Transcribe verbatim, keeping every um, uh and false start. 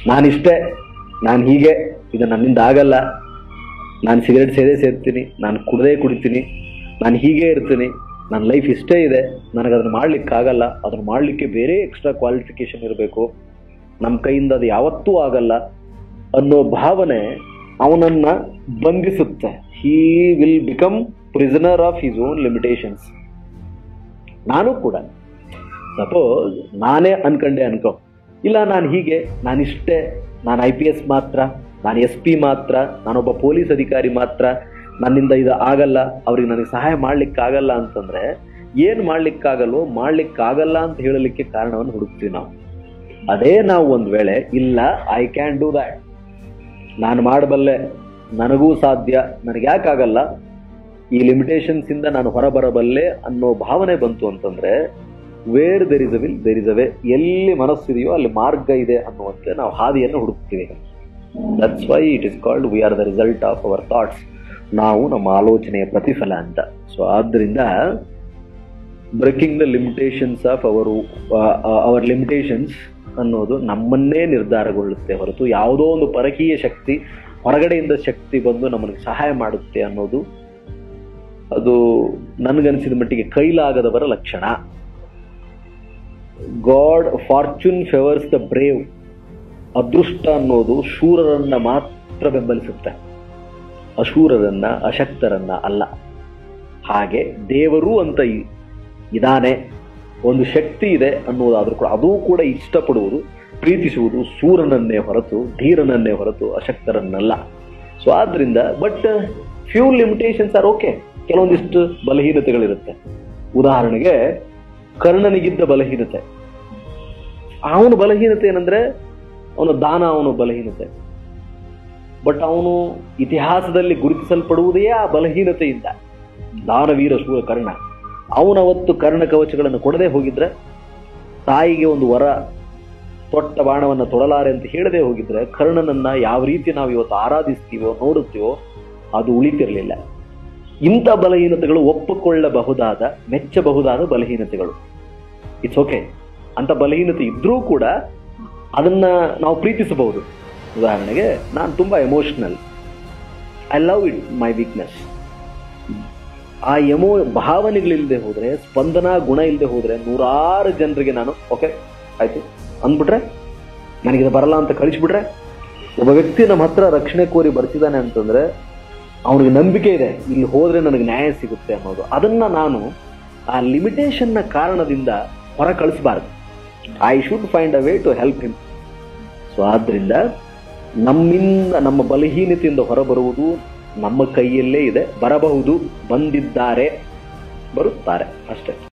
ನಾನಿಷ್ಟೇ, ನಾನು ಹೀಗೆ, ಇದು ನನ್ನಿಂದ ಆಗಲ್ಲ, ನಾನು ಸಿಗರೇಟ್ ಸೇದೇ ಸೇರ್ತೀನಿ, ನಾನು ಕುಡ್ದೇ ಕುಡಿತೀನಿ, ನಾನು ಹೀಗೆ ಇರ್ತೀನಿ, ನನ್ನ ಲೈಫ್ ಇಷ್ಟೇ ಇದೆ, ನನಗೆ ಅದನ್ನು ಮಾಡಲಿಕ್ಕಾಗಲ್ಲ, ಅದನ್ನು ಮಾಡಲಿಕ್ಕೆ ಬೇರೆ ಎಕ್ಸ್ಟ್ರಾ ಕ್ವಾಲಿಫಿಕೇಷನ್ ಇರಬೇಕು, ನಮ್ಮ ಕೈಯಿಂದ ಅದು ಯಾವತ್ತೂ ಆಗಲ್ಲ ಅನ್ನೋ ಭಾವನೆ ಅವನನ್ನು ಬಂಧಿಸುತ್ತೆ. He will become prisoner of his own limitations. ನಾನು ಕೂಡ ಸಪೋಸ್ ನಾನೇ ಅನ್ಕಂಡೆ ಅನ್ಕೋ, ಇಲ್ಲ ನಾನು ಹೀಗೆ, ನಾನಿಷ್ಟೇ, ನಾನು ಐ ಪಿ ಎಸ್ ಮಾತ್ರ, ನಾನು ಎಸ್ ಪಿ ಮಾತ್ರ, ನಾನೊಬ್ಬ ಪೊಲೀಸ್ ಅಧಿಕಾರಿ ಮಾತ್ರ, ನನ್ನಿಂದ ಇದು ಆಗಲ್ಲ, ಅವ್ರಿಗೆ ನನಗೆ ಸಹಾಯ ಮಾಡಲಿಕ್ಕಾಗಲ್ಲ ಅಂತಂದರೆ ಏನು ಮಾಡಲಿಕ್ಕಾಗಲ್ವೋ ಮಾಡಲಿಕ್ಕಾಗಲ್ಲ ಅಂತ ಹೇಳಲಿಕ್ಕೆ ಕಾರಣವನ್ನು ಹುಡುಕ್ತೀವಿ ನಾವು. ಅದೇ ನಾವು ಒಂದು ವೇಳೆ ಇಲ್ಲ ಐ ಕ್ಯಾನ್ ಡೂ ದ್ಯಾಟ್, ನಾನು ಮಾಡಬಲ್ಲೆ, ನನಗೂ ಸಾಧ್ಯ, ನನಗೆ ಯಾಕಾಗಲ್ಲ, ಈ ಲಿಮಿಟೇಷನ್ಸಿಂದ ನಾನು ಹೊರಬರಬಲ್ಲೆ ಅನ್ನೋ ಭಾವನೆ ಬಂತು ಅಂತಂದರೆ where there is a will there is a way, ಎಲ್ಲಿ ಮನಸ್ಸಿದೆಯೋ ಅಲ್ಲಿ ಮಾರ್ಗ ಇದೆ ಅನ್ನುವಂತೆ ನಾವು ಹಾದಿಯನ್ನು ಹುಡುಕ್ತೀವಿ. That's why it is called we are the result of our thoughts. ನಾವು ನಮ್ಮ ಆಲೋಚನೆಯ ಪ್ರತಿಫಲ ಅಂತ. ಸೊ ಆದ್ದರಿಂದ breaking the limitations of our our limitations ಅನ್ನೋದು ನಮ್ಮನ್ನೇ ನಿರ್ಧಾರಗೊಳ್ಳುತ್ತೆ ಹೊರತು ಯಾವುದೋ ಒಂದು ಪರಕೀಯ ಶಕ್ತಿ, ಹೊರಗಡೆಯಿಂದ ಶಕ್ತಿ ಬಂದು ನಮಗೆ ಸಹಾಯ ಮಾಡುತ್ತೆ ಅನ್ನೋದು ಅದು ನನಗನ್ಸಿದ ಮಟ್ಟಿಗೆ ಕೈಲಾಗದವರ ಲಕ್ಷಣ. God fortune favours the brave. ಅದೃಷ್ಟ ಅನ್ನೋದು ಶೂರರನ್ನ ಮಾತ್ರ ಬೆಂಬಲಿಸುತ್ತೆ, ಅಶೂರರನ್ನ, ಅಶಕ್ತರನ್ನ ಅಲ್ಲ. ಹಾಗೆ ದೇವರು ಅಂತ ಇದಾನೆ, ಒಂದು ಶಕ್ತಿ ಇದೆ ಅನ್ನೋದಾದ್ರೂ ಕೂಡ ಅದು ಕೂಡ ಇಷ್ಟಪಡುವುದು, ಪ್ರೀತಿಸುವುದು ಸೂರನನ್ನೇ ಹೊರತು, ಧೀರನನ್ನೇ ಹೊರತು ಅಶಕ್ತರನ್ನಲ್ಲ. ಸೊ ಆದ್ರಿಂದ but few limitations are okay. ಕೆಲವೊಂದಿಷ್ಟು ಬಲಹೀನತೆಗಳಿರುತ್ತೆ. ಉದಾಹರಣೆಗೆ ಕರ್ಣನಿಗಿದ್ದ ಬಲಹೀನತೆ, ಅವನ ಬಲಹೀನತೆ ಏನಂದ್ರೆ ಅವನ ದಾನ, ಅವನ ಬಲಹೀನತೆ. ಬಟ್ ಅವನು ಇತಿಹಾಸದಲ್ಲಿ ಗುರುತಿಸಲ್ಪಡುವುದೇ ಆ ಬಲಹೀನತೆಯಿಂದ. ದಾನವೀರ ಶೂರ ಕರ್ಣ, ಅವನವತ್ತು ಕರ್ಣ ಕವಚಗಳನ್ನು ಕೊಡದೆ ಹೋಗಿದ್ರೆ, ತಾಯಿಗೆ ಒಂದು ವರ ತೊಟ್ಟ ಬಾಣವನ್ನು ತೊಡಲಾರೆ ಅಂತ ಹೇಳದೆ ಹೋಗಿದ್ರೆ, ಕರ್ಣನನ್ನ ಯಾವ ರೀತಿ ನಾವು ಇವತ್ತು ಆರಾಧಿಸ್ತೀವೋ ನೋಡುತ್ತೀವೋ ಅದು ಉಳಿತಿರಲಿಲ್ಲ. ಇಂಥ ಬಲಹೀನತೆಗಳು ಒಪ್ಪಿಕೊಳ್ಳಬಹುದಾದ, ಮೆಚ್ಚಬಹುದಾದ ಬಲಹೀನತೆಗಳು. It's okay. ಅಂತ ಬಲಹೀನತೆ ಇದ್ರೂ ಕೂಡ ಅದನ್ನ ನಾವು ಪ್ರೀತಿಸಬಹುದು. ಉದಾಹರಣೆಗೆ ನಾನು ತುಂಬಾ emotional, I love it my weakness. ಆ ಎಮೋ ಭಾವನೆಗಳಿಲ್ಲದೆ ಹೋದ್ರೆ, ಸ್ಪಂದನಾ ಗುಣ ಇಲ್ಲದೆ ಹೋದ್ರೆ ನೂರಾರು ಜನರಿಗೆ ನಾನು ಓಕೆ ಆಯ್ತು ಅಂದ್ಬಿಟ್ರೆ, ನನಗಿದು ಬರಲ್ಲ ಅಂತ ಕಳಿಸ್ಬಿಟ್ರೆ, ಒಬ್ಬ ವ್ಯಕ್ತಿ ನಮ್ಮ ಹತ್ರ ರಕ್ಷಣೆ ಕೋರಿ ಬರ್ತಿದ್ದಾನೆ ಅಂತಂದ್ರೆ ಅವನಿಗೆ ನಂಬಿಕೆ ಇದೆ ಇಲ್ಲಿ ಹೋದ್ರೆ ನನಗೆ ನ್ಯಾಯ ಸಿಗುತ್ತೆ ಅನ್ನೋದು. ಅದನ್ನ ನಾನು ಆ ಲಿಮಿಟೇಷನ್ನ ಕಾರಣದಿಂದ ಹೊರ ಕಳಿಸಬಾರ್ದು. I should find a way to help him. So ಆದ್ರಿಂದ ನಮ್ಮಿಂದ, ನಮ್ಮ ಬಲಹೀನತೆಯಿಂದ ಹೊರಬರುವುದು ನಮ್ಮ ಕೈಯಲ್ಲೇ ಇದೆ. ಬರಬಹುದು, ಬಂದಿದ್ದಾರೆ, ಬರುತ್ತಾರೆ ಅಷ್ಟೇ.